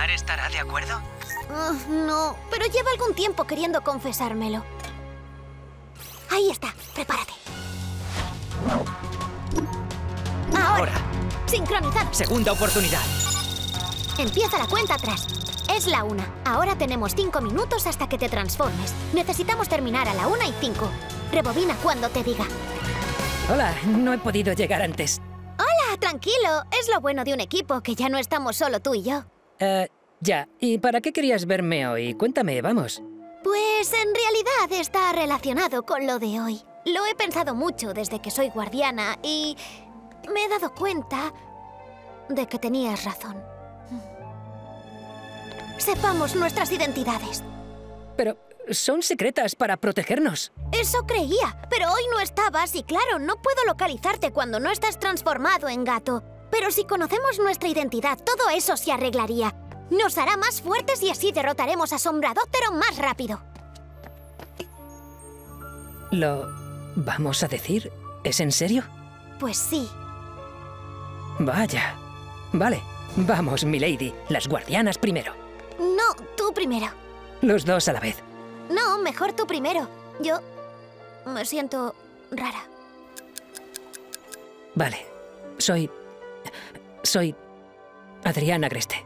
Mar estará de acuerdo? No, pero lleva algún tiempo queriendo confesármelo. Ahí está, prepárate. Ahora. Sincronizado. Segunda oportunidad. Empieza la cuenta atrás. Es la 1. Ahora tenemos 5 minutos hasta que te transformes. Necesitamos terminar a la 1:05. Rebobina cuando te diga. Hola, no he podido llegar antes. Hola, tranquilo. Es lo bueno de un equipo, que ya no estamos solo tú y yo. Ya. ¿Y para qué querías verme hoy? Cuéntame, vamos. Pues en realidad está relacionado con lo de hoy. Lo he pensado mucho desde que soy guardiana y me he dado cuenta de que tenías razón. Sepamos nuestras identidades. Pero son secretas para protegernos. Eso creía, pero hoy no estabas y claro, no puedo localizarte cuando no estás transformado en gato. Pero si conocemos nuestra identidad, todo eso se arreglaría. Nos hará más fuertes y así derrotaremos a Sombradóptero más rápido. ¿Lo vamos a decir? ¿Es en serio? Pues sí. Vaya. Vale, vamos, milady. Las guardianas primero. No, tú primero. Los dos a la vez. No, mejor tú primero. Yo me siento rara. Vale. Soy Adrián Agreste.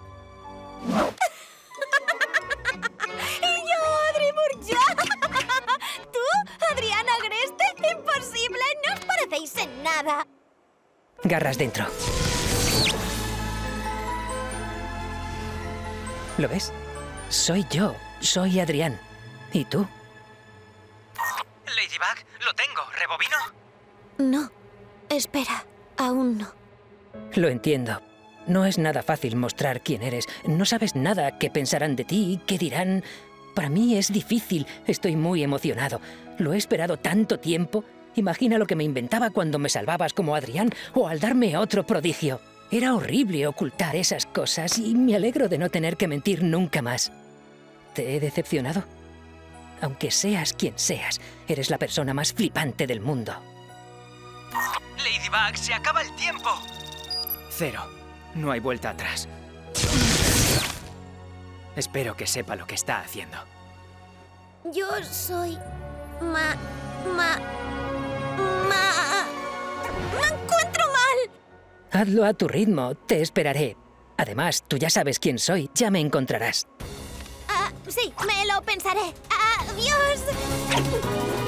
¡Y yo, Adri Murgia! ¿Tú, Adrián Agreste? ¡Imposible! ¡No os parecéis en nada! Garras dentro. ¿Lo ves? Soy yo. Soy Adrián. ¿Y tú? Ladybug, lo tengo. ¿Rebobino? No. Espera. Aún no. Lo entiendo. No es nada fácil mostrar quién eres. No sabes nada qué pensarán de ti, qué dirán. Para mí es difícil. Estoy muy emocionado. Lo he esperado tanto tiempo. Imagina lo que me inventaba cuando me salvabas como Adrián o al darme otro prodigio. Era horrible ocultar esas cosas y me alegro de no tener que mentir nunca más. ¿Te he decepcionado? Aunque seas quien seas, eres la persona más flipante del mundo. Ladybug, se acaba el tiempo. 0. No hay vuelta atrás. Espero que sepa lo que está haciendo. Yo soy... Me encuentro mal. Hazlo a tu ritmo, te esperaré. Además, tú ya sabes quién soy, ya me encontrarás. Sí, me lo pensaré. ¡Adiós!